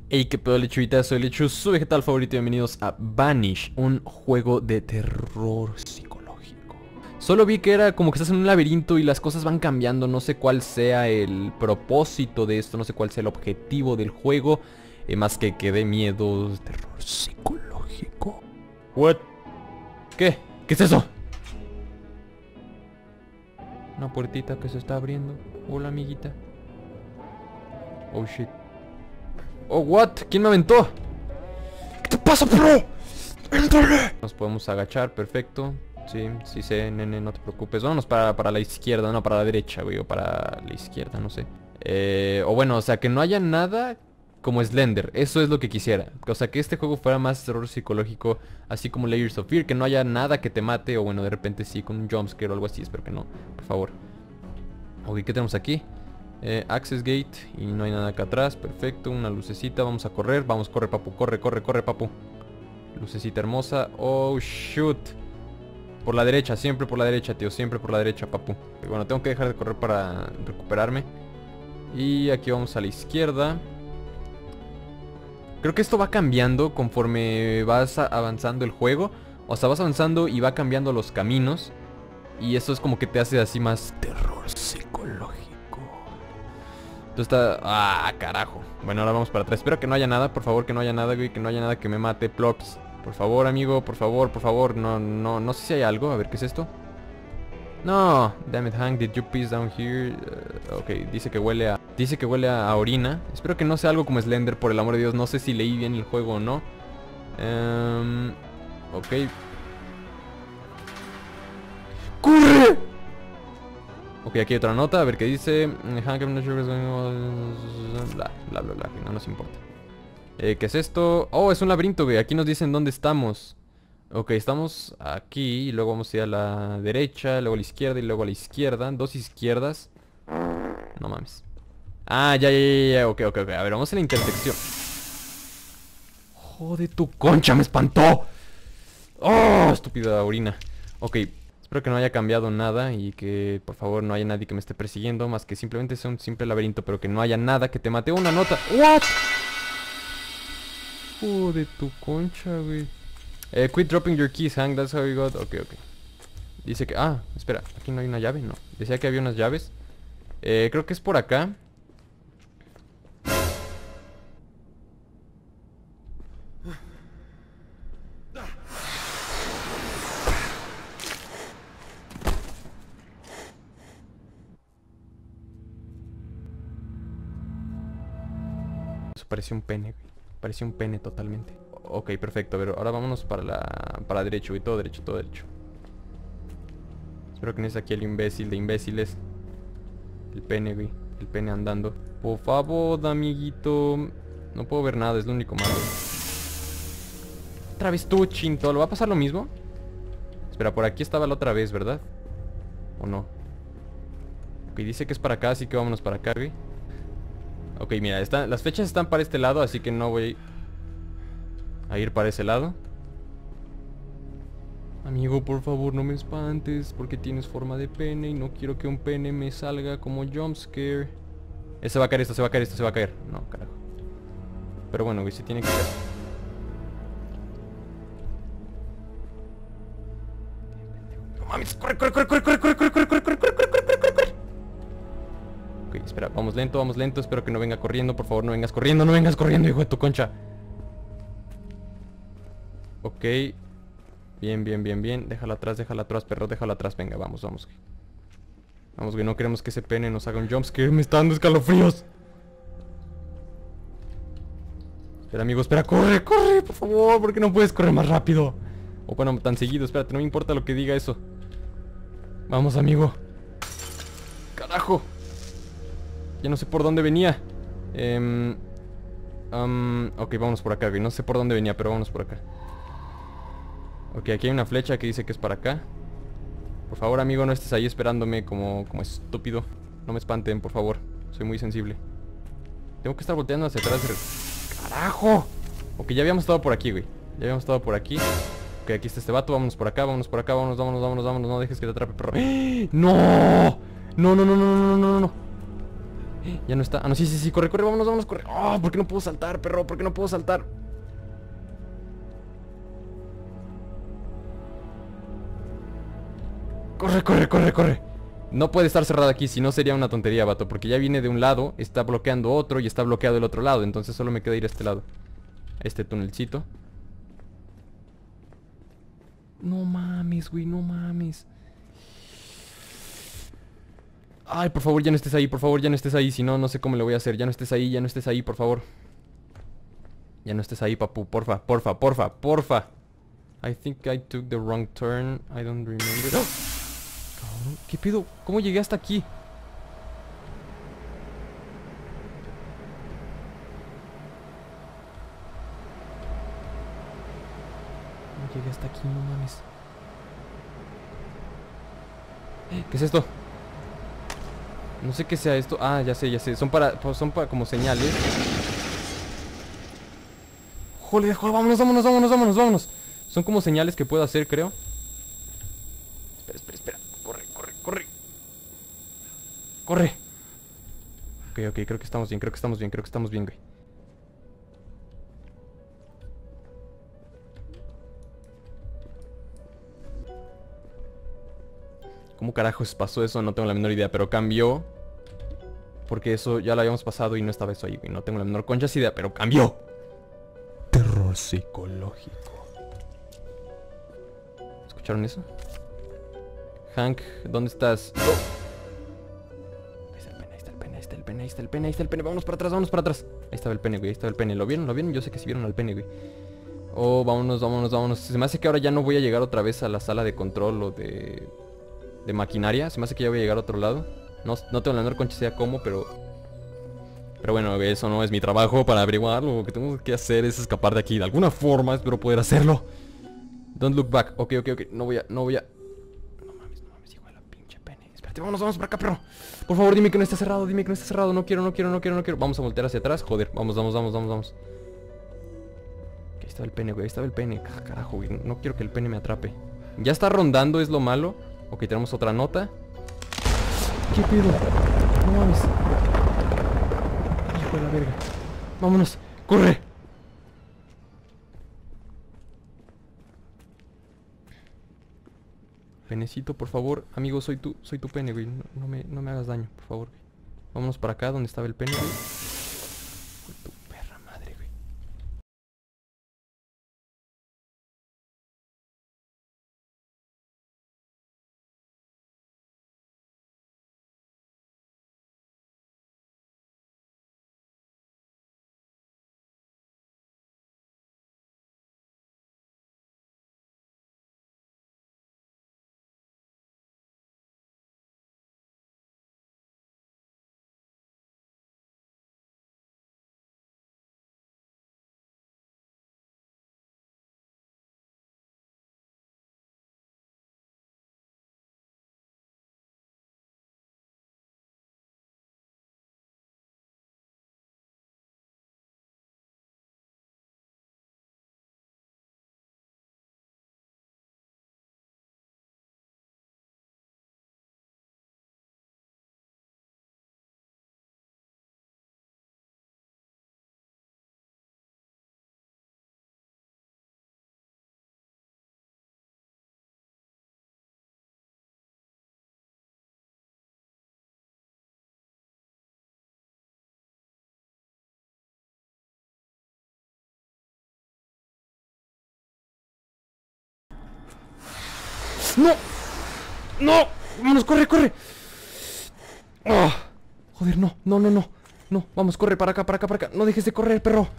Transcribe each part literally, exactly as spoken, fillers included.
Hey, qué pedo, lechuita, soy Lechu, su vegetal favorito y bienvenidos a Vanish, un juego de terror psicológico. Solo vi que era como que estás en un laberinto y las cosas van cambiando, no sé cuál sea el propósito de esto, no sé cuál sea el objetivo del juego, eh, más que que dé miedo, terror psicológico. What? ¿Qué? ¿Qué es eso? Una puertita que se está abriendo. Hola, amiguita. Oh, shit. Oh, what? ¿Quién me aventó? ¿Qué te pasa, bro? ¡Éntrale! Nos podemos agachar, perfecto. Sí, sí sé, nene, no te preocupes. Vámonos para, para la izquierda, no, para la derecha, güey. O para la izquierda, no sé. Eh, o bueno, o sea, que no haya nada como Slender. Eso es lo que quisiera. O sea, que este juego fuera más terror psicológico, así como Layers of Fear. Que no haya nada que te mate. O bueno, de repente sí, con un jumpscare o algo así. Espero que no, por favor. Ok, ¿qué tenemos aquí? Eh, access gate y no hay nada acá atrás, perfecto, una lucecita, vamos a correr, vamos, corre papu, corre, corre, corre papu. Lucecita hermosa, oh shoot. Por la derecha, siempre por la derecha, tío, siempre por la derecha, papu. Y bueno, tengo que dejar de correr para recuperarme. Y aquí vamos a la izquierda. Creo que esto va cambiando conforme vas avanzando el juego. O sea, vas avanzando y va cambiando los caminos. Y eso es como que te hace así más terror psicológico. Está... Ah, carajo. Bueno, ahora vamos para atrás. Espero que no haya nada, por favor, que no haya nada, güey. Que no haya nada que me mate, plops. Por favor, amigo, por favor, por favor. No, no, no sé si hay algo. A ver, ¿qué es esto? No. Damn it, Hank, did you piss down here? Uh, ok, dice que huele a... Dice que huele a, a orina. Espero que no sea algo como Slender, por el amor de Dios. No sé si leí bien el juego o no. Um, ok. ¡Corre! Ok, aquí hay otra nota, a ver qué dice. Bla, bla, bla, bla, no nos importa. eh, ¿Qué es esto? Oh, es un laberinto, güey. Aquí nos dicen dónde estamos. Ok, estamos aquí y luego vamos a ir a la derecha, luego a la izquierda y luego a la izquierda. Dos izquierdas. No mames. Ah, ya, ya, ya, ya, ok, ok, ok. A ver, vamos a la intersección. Joder, tu concha, me espantó. Oh, estúpida orina. Ok. Espero que no haya cambiado nada y que por favor no haya nadie que me esté persiguiendo, más que simplemente sea un simple laberinto, pero que no haya nada que te mate. Una nota. What? Oh, de tu concha, güey. Eh, quit dropping your keys, Hank, that's how you got. Ok, ok. Dice que... Ah, espera, aquí no hay una llave, no. Decía que había unas llaves. Eh, creo que es por acá. Parecía un pene, güey. Parecía un pene totalmente. Ok, perfecto. A ver, ahora vámonos para la... Para derecho, güey. Todo derecho, todo derecho. Espero que no es aquí el imbécil de imbéciles. El pene, güey. El pene andando. Por favor, amiguito. No puedo ver nada, es lo único malo. Otra vez tú, chinto. ¿Lo va a pasar lo mismo? Espera, por aquí estaba la otra vez, ¿verdad? ¿O no? Ok, dice que es para acá, así que vámonos para acá, güey. Ok, mira, está, las flechas están para este lado, así que no voy a ir para ese lado. Amigo, por favor, no me espantes, porque tienes forma de pene y no quiero que un pene me salga como jumpscare. Eh, se va a caer esto, se va a caer esto, se va a caer. No, carajo. Pero bueno, güey, se tiene que caer. No mames, corre, corre, corre, corre, corre, corre, corre, corre, corre, corre, corre, corre, corre, corre, corre. Ok, espera, vamos lento, vamos lento. Espero que no venga corriendo, por favor, no vengas corriendo, no vengas corriendo, hijo de tu concha. Ok. Bien, bien, bien, bien. Déjala atrás, déjala atrás, perro, déjala atrás. Venga, vamos, vamos, güey. Vamos, güey, no queremos que ese pene nos haga un jumpscare. Me está dando escalofríos. Espera, amigo, espera, corre, corre, por favor. ¿Por qué no puedes correr más rápido? O bueno, tan seguido, espérate, no me importa lo que diga eso. Vamos, amigo. Carajo. Ya no sé por dónde venía. Eh, um, ok, vámonos por acá, güey. No sé por dónde venía, pero vámonos por acá. Ok, aquí hay una flecha que dice que es para acá. Por favor, amigo, no estés ahí esperándome como, como estúpido. No me espanten, por favor. Soy muy sensible. Tengo que estar volteando hacia atrás. ¡Carajo! Ok, ya habíamos estado por aquí, güey. Ya habíamos estado por aquí. Ok, aquí está este vato. Vámonos por acá, vámonos por acá. Vámonos, vámonos, vámonos, vámonos. No dejes que te atrape, perro. ¡No! No, no, no, no, no, no, no, no. Ya no está. Ah, no, sí, sí, sí. Corre, corre, vámonos, vámonos, corre. Oh, ¿por qué no puedo saltar, perro? ¿Por qué no puedo saltar? Corre, corre, corre, corre. No puede estar cerrada aquí, si no sería una tontería, vato. Porque ya viene de un lado, está bloqueando otro y está bloqueado el otro lado. Entonces solo me queda ir a este lado. Este tunelcito. No mames, güey, no mames. Ay, por favor, ya no estés ahí, por favor, ya no estés ahí. Si no, no sé cómo le voy a hacer. Ya no estés ahí, ya no estés ahí, por favor. Ya no estés ahí, papu, porfa, porfa, porfa, porfa. I think I took the wrong turn. I don't remember. ¡Oh! Cabrón, ¿qué pido? ¿Cómo llegué hasta aquí? ¿Cómo llegué hasta aquí? No mames. ¿Qué es esto? No sé qué sea esto. Ah, ya sé, ya sé. Son para, pues son para como señales. Joder, joder, vámonos, vámonos, vámonos, vámonos, vámonos. Son como señales que puedo hacer, creo. Espera, espera, espera. Corre, corre, corre. Corre. Ok, ok, creo que estamos bien, creo que estamos bien, creo que estamos bien, güey. ¿Cómo carajos pasó eso? No tengo la menor idea, pero cambió. Porque eso ya lo habíamos pasado y no estaba eso ahí, güey. No tengo la menor concha idea, pero cambió. Terror psicológico. ¿Escucharon eso? Hank, ¿dónde estás? Oh. Ahí está el pene, ahí está el pene, ahí está el pene, ahí está el pene, ahí está el pene. Vámonos para atrás, vámonos para atrás. Ahí estaba el pene, güey, ahí estaba el pene. ¿Lo vieron? ¿Lo vieron? Yo sé que sí vieron al pene, güey. Oh, vámonos, vámonos, vámonos. Se me hace que ahora ya no voy a llegar otra vez a la sala de control o de... de maquinaria. Se me hace que ya voy a llegar a otro lado. No, no tengo la menor concha idea cómo, pero... Pero bueno, eso no es mi trabajo para averiguarlo. Lo que tengo que hacer es escapar de aquí de alguna forma. Espero poder hacerlo. Don't look back. Ok, ok, ok. No voy a... No voy a... No mames, no mames, hijo de la pinche pene. Espérate, vámonos, vamos para acá, perro. Por favor, dime que no está cerrado. Dime que no está cerrado. No quiero, no quiero, no quiero, no quiero. Vamos a voltear hacia atrás. Joder, vamos, vamos, vamos, vamos, vamos. Ahí estaba el pene, güey. Ahí estaba el pene. Ah, carajo, güey. No quiero que el pene me atrape. Ya está rondando, es lo malo. Ok, tenemos otra nota. ¿Qué pedo? No mames. Hijo de la verga. Vámonos. ¡Corre! Penecito, por favor. Amigo, soy tu, soy tu pene, güey. No, no, me, no me hagas daño, por favor, güey. Vámonos para acá, donde estaba el pene, güey. Hijo de tu perra madre, güey. ¡No! ¡No! ¡Vámonos, corre, corre! Oh, joder, no, no, no, no. No, vamos, corre para acá, para acá, para acá. No dejes de correr, perro.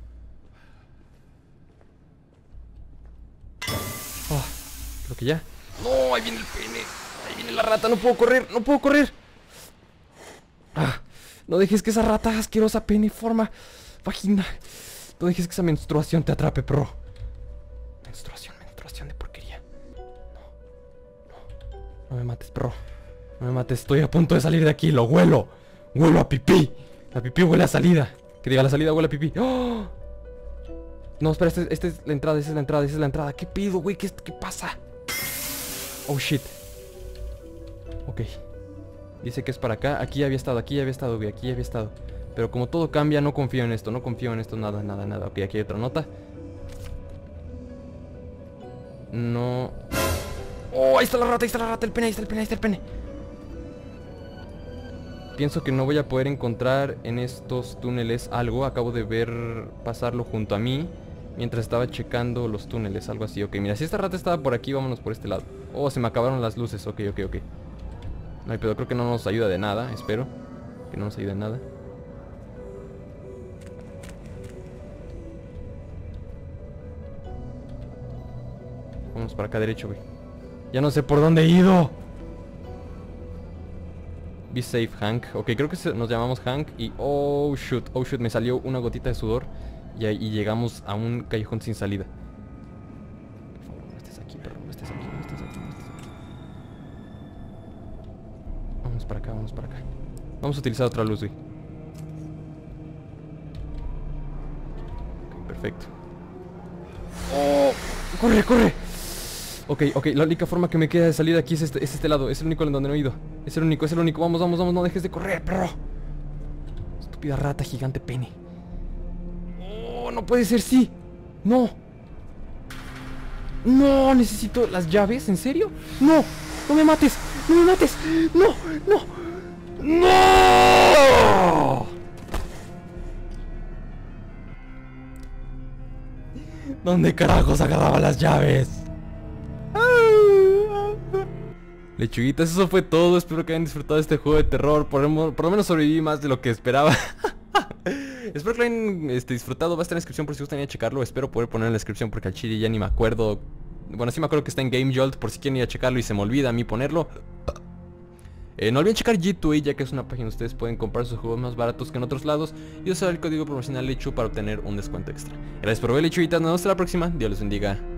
Oh, creo que ya. No, ahí viene el pene. Ahí viene la rata, no puedo correr, no puedo correr. Ah, no dejes que esa rata asquerosa pene forma vagina. No dejes que esa menstruación te atrape, perro. Menstruación, menstruación de porquería. No, no, no me mates, perro. No me mates, estoy a punto de salir de aquí, lo huelo. Huelo a pipí. La pipí huele a salida. Que diga, la salida huele a pipí. ¡Oh! No, espera, esta este es la entrada, esta es la entrada, esta es la entrada. ¿Qué pido, güey? ¿Qué, ¿Qué pasa? Oh, shit. Ok. Dice que es para acá. Aquí ya había estado, aquí ya había estado, güey. Aquí ya había estado. Pero como todo cambia, no confío en esto. No confío en esto, nada, nada, nada. Ok, aquí hay otra nota. No. ¡Oh! Ahí está la rata, ahí está la rata, el pene, ahí está el pene, ahí está el pene. Pienso que no voy a poder encontrar en estos túneles algo. Acabo de ver pasarlo junto a mí mientras estaba checando los túneles, algo así. Ok, mira, si esta rata estaba por aquí, vámonos por este lado. Oh, se me acabaron las luces, ok, ok, ok. No hay pedo, creo que no nos ayuda de nada, espero que no nos ayude de nada. Vamos para acá derecho, güey. Ya no sé por dónde he ido. Be safe, Hank. Ok, creo que nos llamamos Hank y... Oh, shoot, oh, shoot, me salió una gotita de sudor. Y, y llegamos a un callejón sin salida. Por favor, no estés aquí, perro, no estés aquí, no estés aquí, no estés aquí. Vamos para acá, vamos para acá. Vamos a utilizar otra luz, güey. Ok, perfecto. ¡Oh! ¡Corre, corre! Ok, ok, la única forma que me queda de salir de aquí es este, es este lado. Es el único en donde no he ido. Es el único, es el único. Vamos, vamos, vamos, no dejes de correr, perro. Estúpida rata, gigante pene. Oh, no puede ser, sí. No. No, necesito las llaves, ¿en serio? No, no me mates, no me mates. No, no. ¡No! ¿Dónde carajos agarraba las llaves? Lechuguitas, eso fue todo. Espero que hayan disfrutado de este juego de terror. Por, por lo menos sobreviví más de lo que esperaba. Espero que lo hayan este, disfrutado. Va a estar en la descripción por si gustan ir a checarlo. Espero poder poner en la descripción porque al chile ya ni me acuerdo. Bueno, sí me acuerdo que está en GameJolt por si quieren ir a checarlo y se me olvida a mí ponerlo. Eh, no olviden checar G dos A, ya que es una página donde ustedes pueden comprar sus juegos más baratos que en otros lados y usar el código promocional Lechu para obtener un descuento extra. Gracias por ver, lechuguitas. Nos vemos hasta la próxima. Dios les bendiga.